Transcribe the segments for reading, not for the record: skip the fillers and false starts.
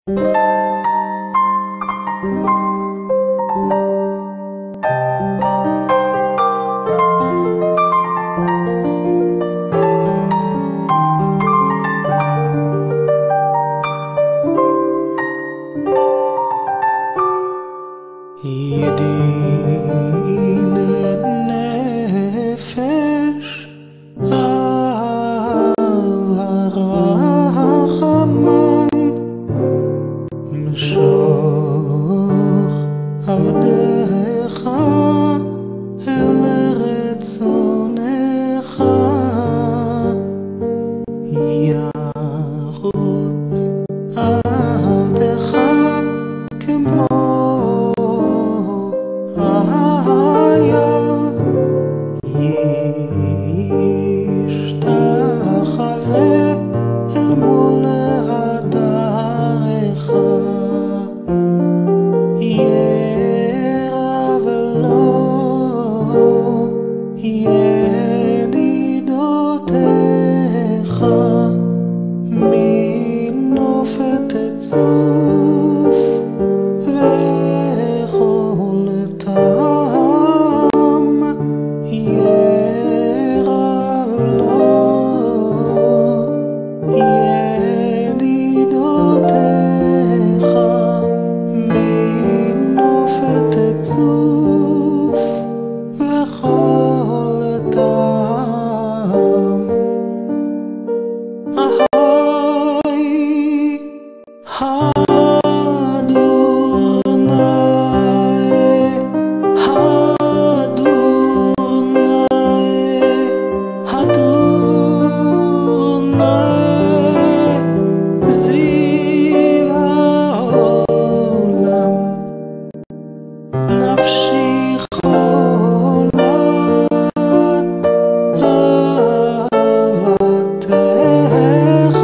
ידיד נפש אב הרחמן משוך עבדך אל רצונך יחוץ עבדך כמו ישתחווה אל מול הדרך ירב לו ידידותיך מנופת צוף וכל טעם ירב לו ידידותיך מנופת צוף וכל טעם נפשי חולת אהבתך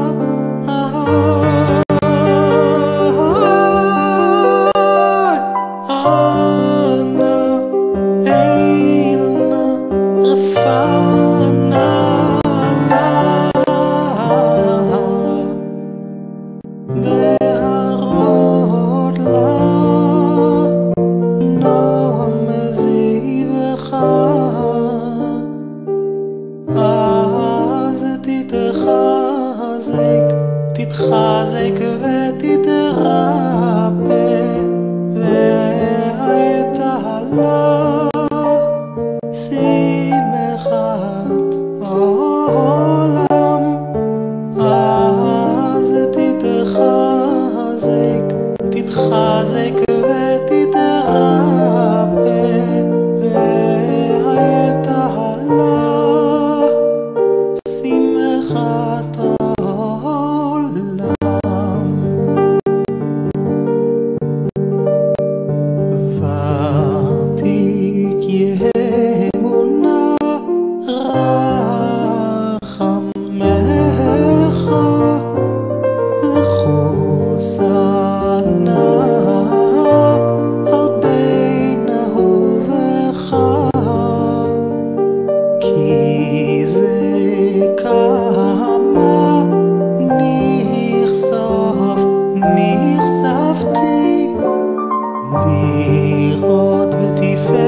אנא אילנה רפנה לה בהרות לה נועם זיווך אז תתחזק ותתרפא והייתה לה שמחת עולם אז תתחזק ותתרפא והייתה לה שמחת העולם ותיק יהמונה רחמך וחוסנה על בין אהובך כי זה כמה נחשפתי לראות בתפארת